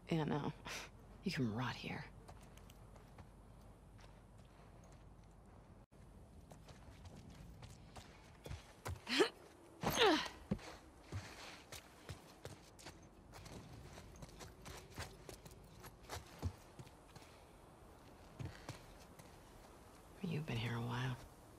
Yeah, no. You can rot here. You've been here a while.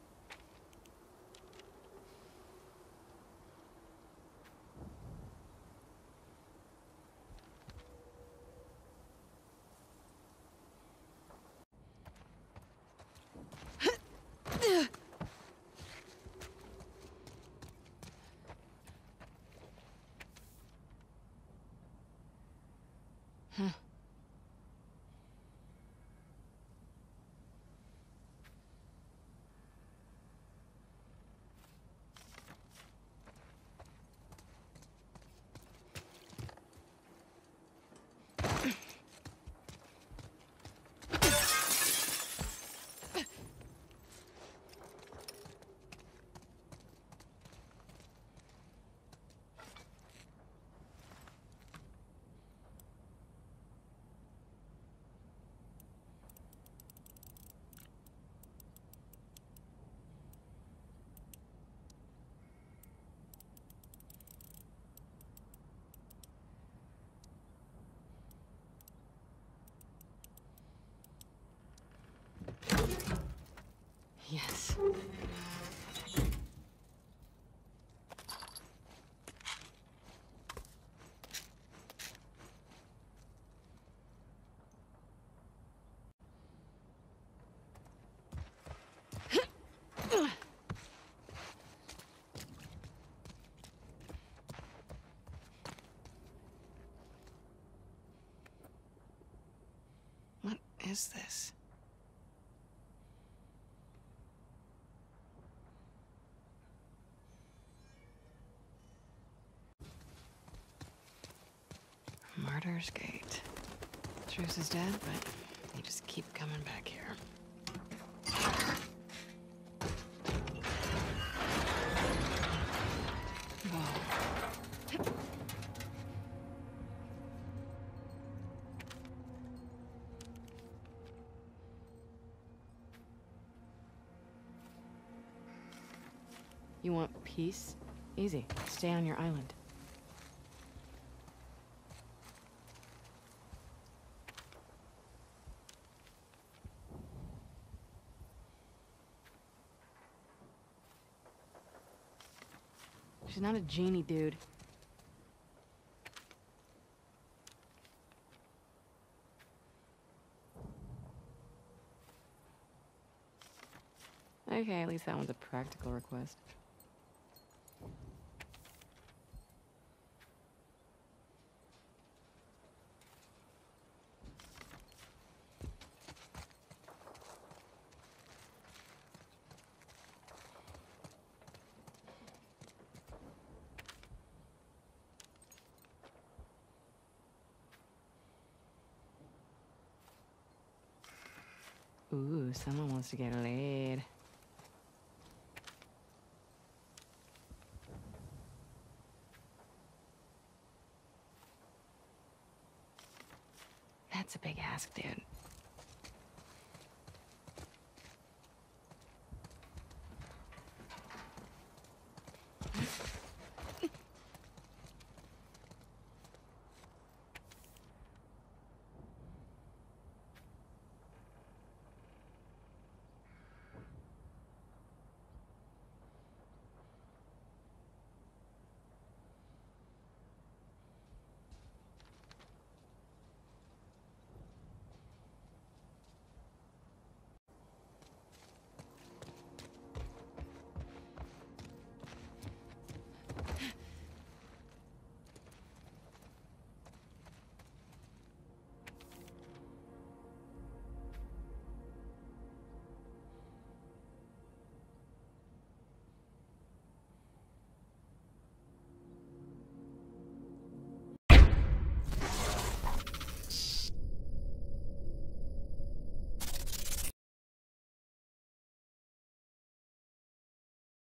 Yes. What is this? Martyr's Gate. Truce is dead, but you just keep coming back here. Whoa. You want peace? Easy. Stay on your island. She's not a genie, dude. Okay, at least that one's a practical request. Ooh, someone wants to get laid. That's a big ask, dude.